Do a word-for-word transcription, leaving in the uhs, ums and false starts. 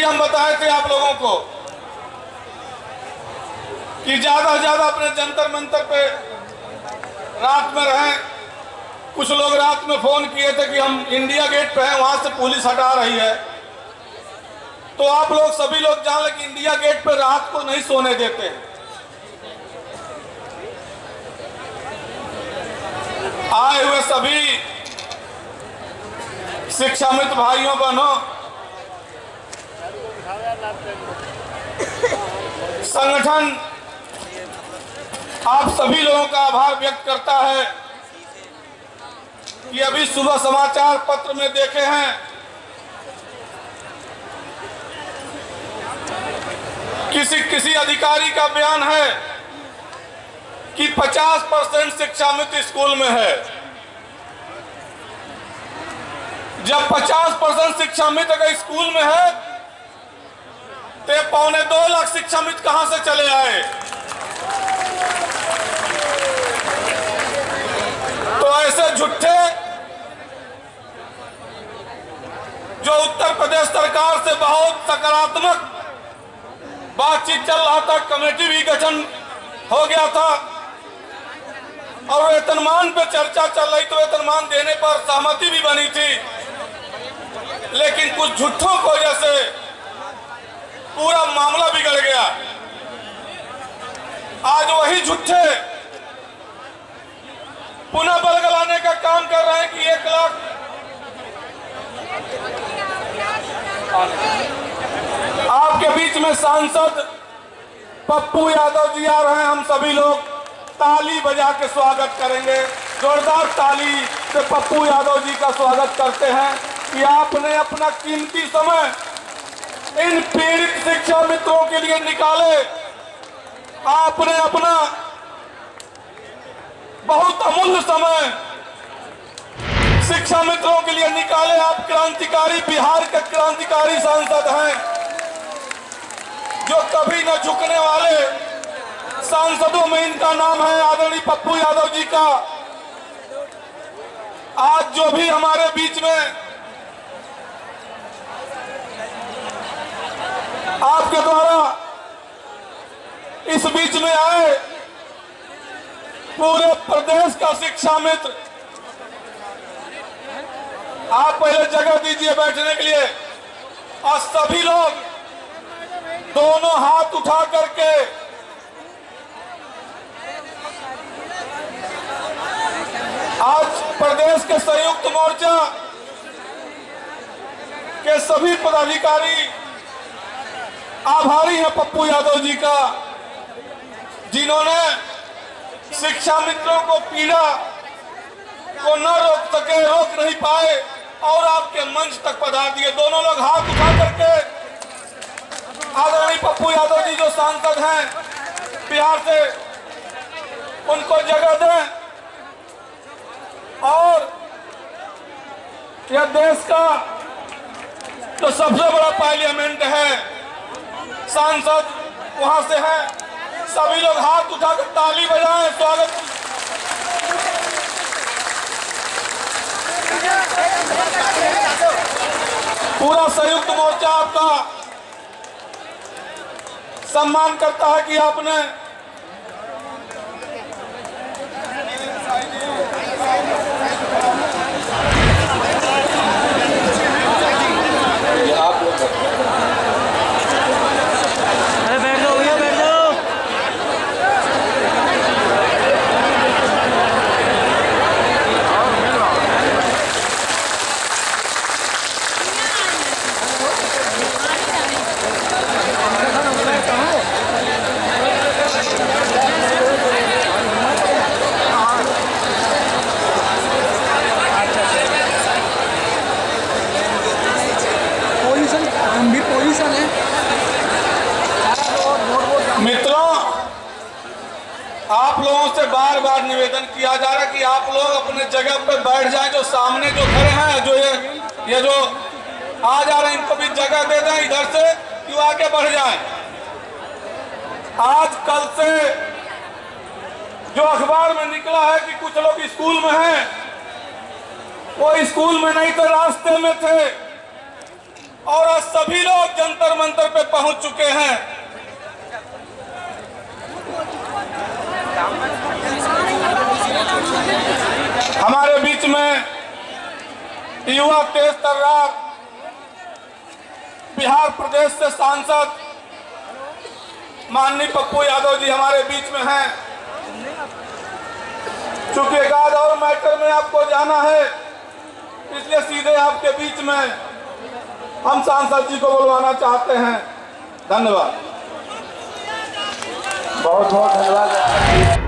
हम बताए थे आप लोगों को कि ज्यादा से ज्यादा अपने जंतर मंतर पे रात में रहें। कुछ लोग रात में फोन किए थे कि हम इंडिया गेट पे हैं, वहां से पुलिस हटा रही है। तो आप लोग सभी लोग जान लें कि इंडिया गेट पे रात को नहीं सोने देते हैं। आए हुए सभी शिक्षा मित्र भाइयों बहनों, संगठन आप सभी लोगों का आभार व्यक्त करता है कि अभी सुबह समाचार पत्र में देखे हैं किसी किसी अधिकारी का बयान है कि पचास परसेंट शिक्षा मित्र स्कूल में है। जब पचास परसेंट शिक्षा मित्र अगर स्कूल में है तो पौने दो लाख शिक्षा मित्र कहां से चले आए? तो ऐसे झूठे जो उत्तर प्रदेश सरकार से बहुत सकारात्मक बातचीत चल रहा था, कमेटी भी गठन हो गया था और वेतनमान पे चर्चा चल रही, तो वेतनमान देने पर सहमति भी बनी थी, लेकिन कुछ झूठों की वजह से पूरा मामला बिगड़ गया। आज वही झूठे पुनः बलगलाने का काम कर रहे हैं कि एक लाख आपके बीच में सांसद पप्पू यादव जी आ रहे हैं। हम सभी लोग ताली बजा के स्वागत करेंगे, जोरदार ताली से पप्पू यादव जी का स्वागत करते हैं कि आपने अपना कीमती समय इन पीड़ित शिक्षा मित्रों के लिए निकाले। आपने अपना बहुत अमूल्य समय शिक्षा मित्रों के लिए निकाले। आप क्रांतिकारी, बिहार के क्रांतिकारी सांसद हैं, जो कभी न झुकने वाले सांसदों में इनका नाम है, आदरणीय पप्पू यादव जी का। आज जो भी हमारे बीच में आपके द्वारा इस बीच में आए पूरे प्रदेश का शिक्षा मित्र, आप पहले जगह दीजिए बैठने के लिए। और सभी लोग दोनों हाथ उठा करके आज प्रदेश के संयुक्त मोर्चा के सभी पदाधिकारी आभारी हैं पप्पू यादव जी का, जिन्होंने शिक्षा मित्रों को पीड़ा को न रोक सके, रोक नहीं पाए और आपके मंच तक पधार दिए। दोनों लोग हाथ उठा करके आदरणीय पप्पू यादव जी जो सांसद हैं बिहार से, उनको जगह दें। और यह देश का जो सबसे बड़ा पार्लियामेंट है, सांसद वहां से है। सभी लोग हाथ उठाकर ताली बजाएं, स्वागत। पूरा संयुक्त मोर्चा आपका सम्मान करता है कि आपने आप लोग आप लोगों से बार बार निवेदन किया जा रहा है कि आप लोग अपने जगह पे बैठ जाएं। जो सामने जो खड़े हैं, जो ये ये जो आ जा रहे हैं, इनको भी जगह दे दें इधर से, कि वो आगे बढ़ जाएं। आज कल से जो अखबार में निकला है कि कुछ लोग स्कूल में हैं, वो स्कूल में नहीं थे, रास्ते में थे। और आज सभी लोग जंतर मंतर पे पहुंच चुके हैं। हमारे बीच में युवा तेज तर्रार बिहार प्रदेश से सांसद माननीय पप्पू यादव जी हमारे बीच में हैं। चूंकि एक आध और मैटर में आपको जाना है, इसलिए सीधे आपके बीच में हम सांसद जी को बुलवाना चाहते हैं। धन्यवाद, बहुत बहुत धन्यवाद।